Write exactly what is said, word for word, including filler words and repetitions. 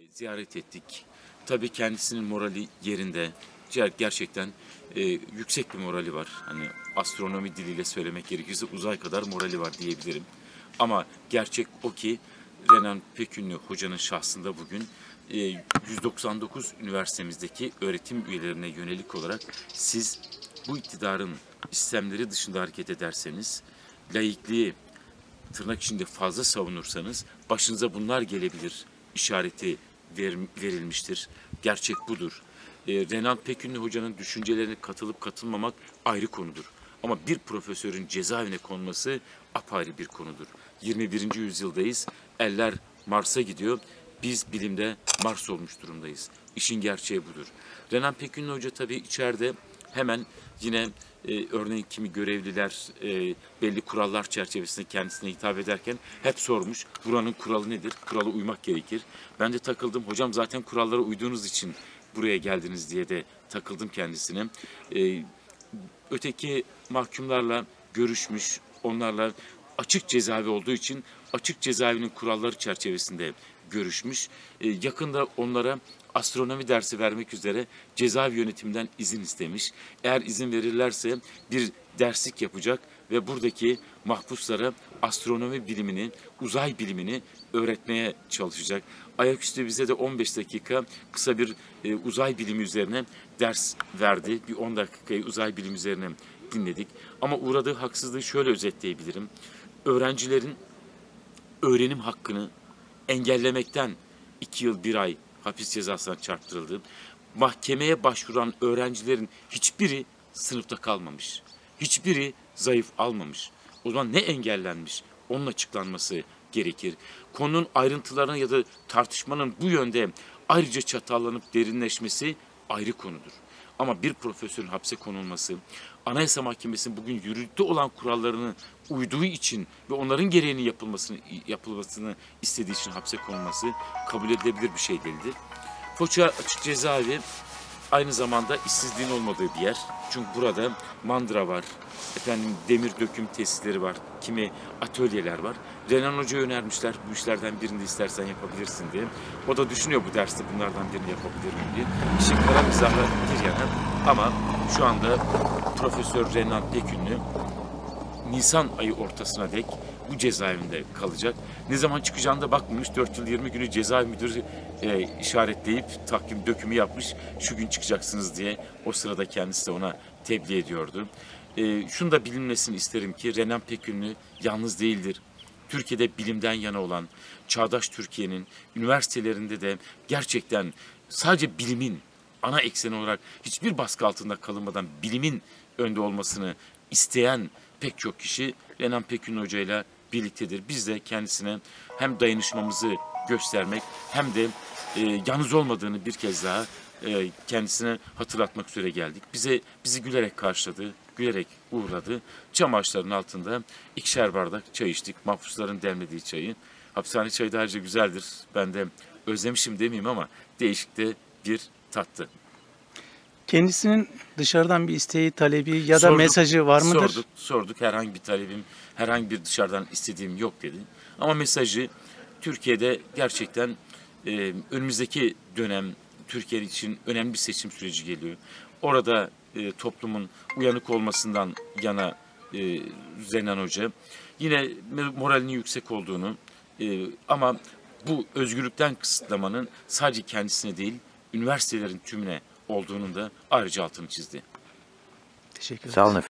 ziyaret ettik. Tabii kendisinin morali yerinde. Ger- Gerçekten e, yüksek bir morali var. Hani astronomi diliyle söylemek gerekirse uzay kadar morali var diyebilirim. Ama gerçek o ki Renan Pekünlü hocanın şahsında bugün e, yüz doksan dokuz üniversitemizdeki öğretim üyelerine yönelik olarak siz bu iktidarın istemleri dışında hareket ederseniz, laikliği tırnak içinde fazla savunursanız başınıza bunlar gelebilir işareti ver, verilmiştir. Gerçek budur. E, Renan Pekünlü hocanın düşüncelerine katılıp katılmamak ayrı konudur. Ama bir profesörün cezaevine konması apayrı bir konudur. yirmi birinci yüzyıldayız. Eller Mars'a gidiyor. Biz bilimde Mars olmuş durumdayız. İşin gerçeği budur. Renan Pekünlü Hoca tabii içeride hemen yine e, örneğin kimi görevliler e, belli kurallar çerçevesinde kendisine hitap ederken hep sormuş. Buranın kuralı nedir? Kurala uymak gerekir. Ben de takıldım. Hocam zaten kurallara uyduğunuz için buraya geldiniz diye de takıldım kendisine. E, öteki mahkumlarla görüşmüş. Onlarla açık cezaevi olduğu için açık cezaevinin kuralları çerçevesinde görüşmüş. E, yakında onlara astronomi dersi vermek üzere cezaevi yönetiminden izin istemiş. Eğer izin verirlerse bir derslik yapacak ve buradaki mahpuslara astronomi bilimini, uzay bilimini öğretmeye çalışacak. Ayaküstü bize de on beş dakika kısa bir e, uzay bilimi üzerine ders verdi. Bir on dakikayı uzay bilimi üzerine dinledik. Ama uğradığı haksızlığı şöyle özetleyebilirim. Öğrencilerin öğrenim hakkını engellemekten iki yıl bir ay hapis cezasına çarptırıldı. Mahkemeye başvuran öğrencilerin hiçbiri sınıfta kalmamış. Hiçbiri zayıf almamış. O zaman ne engellenmiş? Onun açıklanması gerekir. Konunun ayrıntılarına ya da tartışmanın bu yönde ayrıca çatallanıp derinleşmesi ayrı konudur. Ama bir profesörün hapse konulması, Anayasa Mahkemesi'nin bugün yürürlükte olan kurallarını uyduğu için ve onların gereğinin yapılmasını yapılmasını istediği için hapse konulması kabul edilebilir bir şey değildir. Foça Açık Cezaevi aynı zamanda işsizliğin olmadığı bir yer. Çünkü burada mandıra var, efendim demir döküm tesisleri var, kimi atölyeler var. Renan Hoca'ya önermişler, bu işlerden birini de istersen yapabilirsin diye. O da düşünüyor bu derste bunlardan birini yapabilir miyim diye. İşin kara mizahı bir yana ama şu anda Profesör Renan Pekünlü Nisan ayı ortasına dek bu cezaevinde kalacak. Ne zaman çıkacağına da bakmamış. dört yıl yirmi günü cezaevi müdürü e, işaretleyip takvim dökümü yapmış. Şu gün çıkacaksınız diye o sırada kendisi de ona tebliğ ediyordu. E, şunu da bilinmesini isterim ki Renan Pekünlü yalnız değildir. Türkiye'de bilimden yana olan, çağdaş Türkiye'nin üniversitelerinde de gerçekten sadece bilimin ana ekseni olarak hiçbir baskı altında kalınmadan bilimin önde olmasını isteyen pek çok kişi Renan Pekünlü Hoca ile birliktedir. Biz de kendisine hem dayanışmamızı göstermek hem de e, yalnız olmadığını bir kez daha e, kendisine hatırlatmak üzere geldik. Bize bizi gülerek karşıladı, gülerek uğurladı. Çam ağaçlarının altında ikişer bardak çay içtik. Mahpusların demlediği çayı. Hapishane çayı da ayrıca güzeldir. Ben de özlemişim demeyeyim ama değişik de bir tattı. Kendisinin dışarıdan bir isteği, talebi ya da Sorduk, mesajı var mıdır? Sorduk, sorduk. Herhangi bir talebim, herhangi bir dışarıdan istediğim yok dedi. Ama mesajı Türkiye'de gerçekten e, önümüzdeki dönem Türkiye için önemli bir seçim süreci geliyor. Orada e, toplumun uyanık olmasından yana e, Renan Hoca yine moralinin yüksek olduğunu e, ama bu özgürlükten kısıtlamanın sadece kendisine değil, üniversitelerin tümüne olduğunun da ayrıca altını çizdi. Teşekkür ederim. Sağ olun efendim.